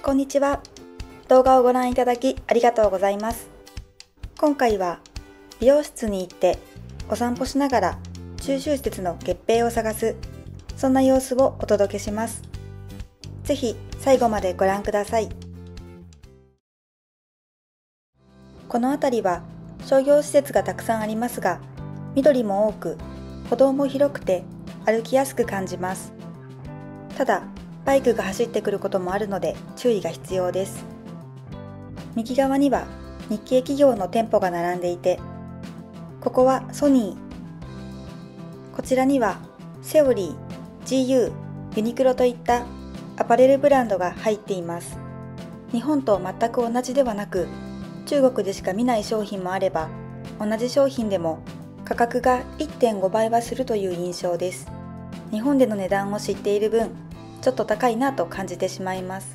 こんにちは。動画をご覧いただきありがとうございます。今回は美容室に行ってお散歩しながら中秋節の月餅を探す、そんな様子をお届けします。ぜひ最後までご覧ください。この辺りは商業施設がたくさんありますが、緑も多く、歩道も広くて歩きやすく感じます。ただ、バイクが走ってくることもあるので注意が必要です。右側には日系企業の店舗が並んでいて、ここはソニー、こちらにはセオリー、GU、ユニクロといったアパレルブランドが入っています。日本と全く同じではなく、中国でしか見ない商品もあれば、同じ商品でも価格が 1.5 倍はするという印象です。日本での値段を知っている分、ちょっと高いなと感じてしまいます。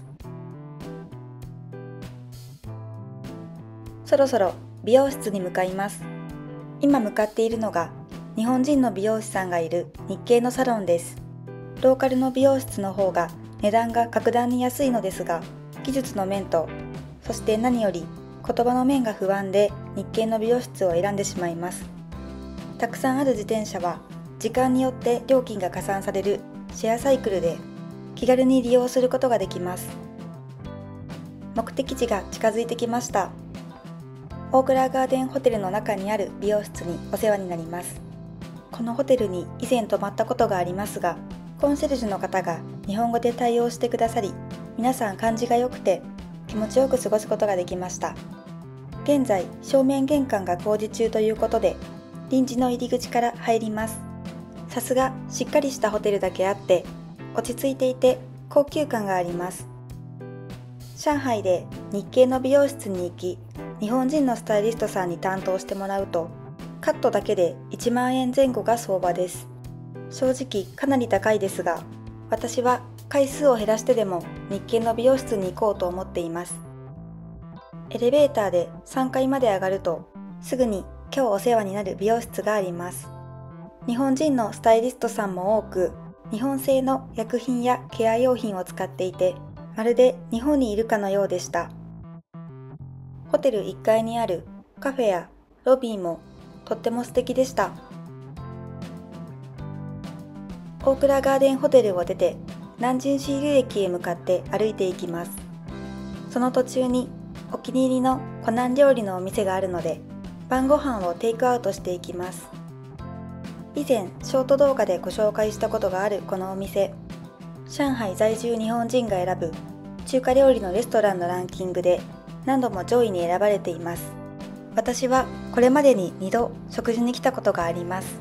そろそろ美容室に向かいます。今向かっているのが日本人の美容師さんがいる日系のサロンです。ローカルの美容室の方が値段が格段に安いのですが、技術の面と、そして何より言葉の面が不安で日系の美容室を選んでしまいます。たくさんある自転車は時間によって料金が加算されるシェアサイクルで気軽に利用することができます。目的地が近づいてきました。大倉ガーデンホテルの中にある美容室にお世話になります。このホテルに以前泊まったことがありますが、コンシェルジュの方が日本語で対応してくださり、皆さん感じが良くて気持ちよく過ごすことができました。現在、正面玄関が工事中ということで、臨時の入り口から入ります。さすがしっかりしたホテルだけあって、落ち着いていて高級感があります。上海で日系の美容室に行き、日本人のスタイリストさんに担当してもらうと、カットだけで1万円前後が相場です。正直かなり高いですが、私は回数を減らしてでも日系の美容室に行こうと思っています。エレベーターで3階まで上がると、すぐに今日お世話になる美容室があります。日本人のスタイリストさんも多く、日本製の薬品やケア用品を使っていて、まるで日本にいるかのようでした。ホテル1階にあるカフェやロビーもとっても素敵でした。大倉ガーデンホテルを出て南京シール駅へ向かって歩いていきます。その途中にお気に入りの湖南料理のお店があるので、晩ご飯をテイクアウトしていきます。以前ショート動画でご紹介したことがあるこのお店、上海在住日本人が選ぶ中華料理のレストランのランキングで何度も上位に選ばれています。私はこれまでに2度食事に来たことがあります。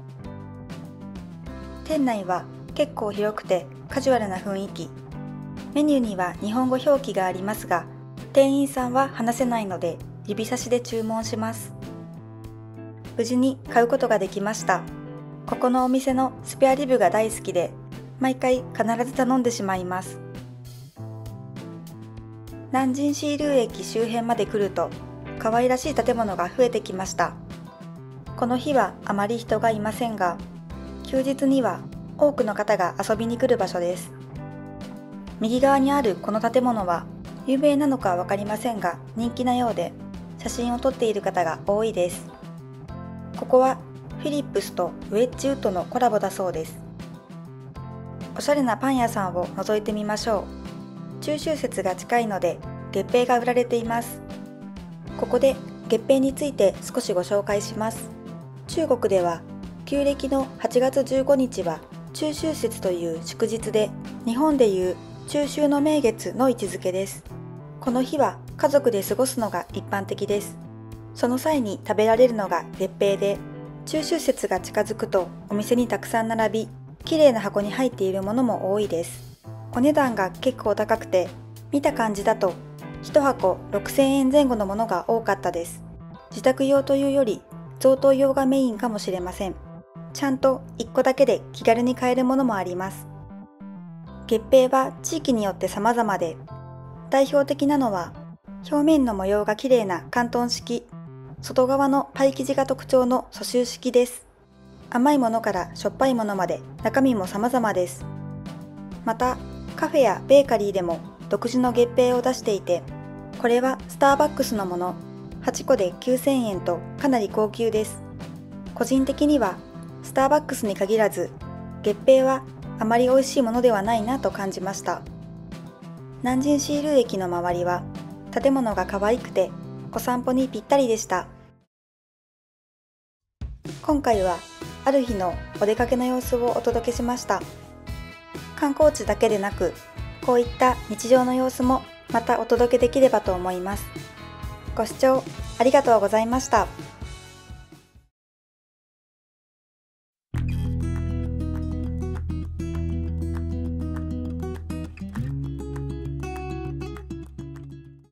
店内は結構広くてカジュアルな雰囲気。メニューには日本語表記がありますが、店員さんは話せないので指差しで注文します。無事に買うことができました。ここのお店のスペアリブが大好きで、毎回必ず頼んでしまいます。南京シール駅周辺まで来ると、可愛らしい建物が増えてきました。この日はあまり人がいませんが、休日には多くの方が遊びに来る場所です。右側にあるこの建物は、有名なのかわかりませんが、人気なようで、写真を撮っている方が多いです。ここはフィリップスとウェッジウッドのコラボだそうです。おしゃれなパン屋さんを覗いてみましょう。中秋節が近いので月餅が売られています。ここで月餅について少しご紹介します。中国では旧暦の8月15日は中秋節という祝日で、日本でいう中秋の名月の位置づけです。この日は家族で過ごすのが一般的です。その際に食べられるのが月餅で、中秋節が近づくとお店にたくさん並び、綺麗な箱に入っているものも多いです。お値段が結構高くて、見た感じだと1箱6000円前後のものが多かったです。自宅用というより贈答用がメインかもしれません。ちゃんと1個だけで気軽に買えるものもあります。月餅は地域によって様々で、代表的なのは表面の模様が綺麗な広東式、外側のパイ生地が特徴の蘇州式です。甘いものからしょっぱいものまで中身も様々です。またカフェやベーカリーでも独自の月餅を出していて、これはスターバックスのもの、8個で9000円とかなり高級です。個人的にはスターバックスに限らず、月餅はあまり美味しいものではないなと感じました。南京シール駅の周りは建物が可愛くてお散歩にぴったりでした。今回はある日のお出かけの様子をお届けしました。観光地だけでなく、こういった日常の様子もまたお届けできればと思います。ご視聴ありがとうございました。